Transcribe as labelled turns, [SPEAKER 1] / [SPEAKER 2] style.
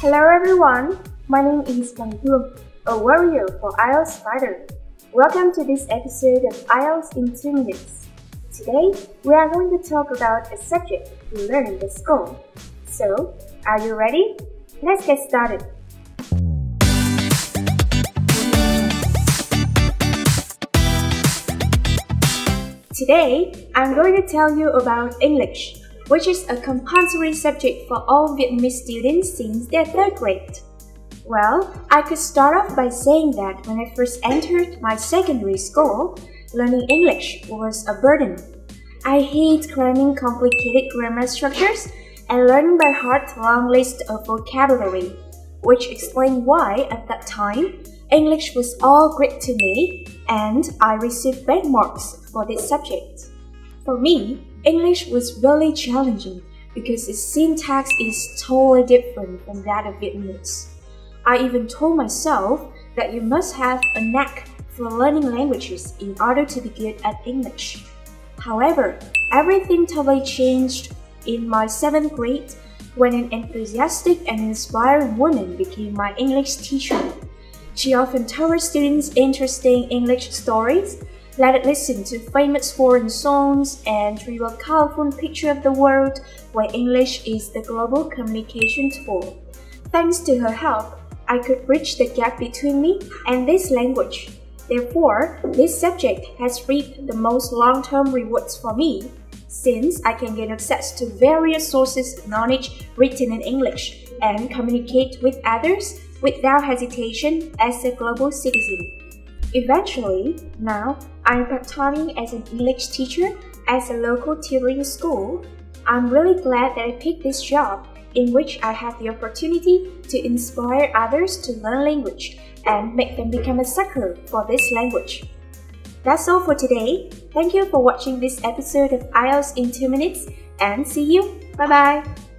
[SPEAKER 1] Hello everyone, my name is Wang Hương, a warrior for IELTS fighter. Welcome to this episode of IELTS in 2 minutes. Today, we are going to talk about a subject we learn at school. So, are you ready? Let's get started. Today, I'm going to tell you about English, which is a compulsory subject for all Vietnamese students since their 3rd grade. Well, I could start off by saying that when I first entered my secondary school, learning English was a burden. I hate cramming complicated grammar structures and learning by heart long lists of vocabulary, which explained why, at that time, English was all Greek to me and I received bad marks for this subject. For me, English was really challenging because its syntax is totally different from that of Vietnamese. I even told myself that you must have a knack for learning languages in order to be good at English. However, everything totally changed in my 7th grade when an enthusiastic and inspiring woman became my English teacher. She often told her students interesting English stories, let it listen to famous foreign songs, and drew a colorful picture of the world where English is the global communication tool. Thanks to her help, I could bridge the gap between me and this language. Therefore, this subject has reaped the most long-term rewards for me, since I can gain access to various sources of knowledge written in English and communicate with others without hesitation as a global citizen. Eventually, now I'm part-timing as an English teacher at a local tutoring school. I'm really glad that I picked this job in which I have the opportunity to inspire others to learn language and make them become a sucker for this language. That's all for today. Thank you for watching this episode of IELTS in 2 minutes and see you. Bye bye.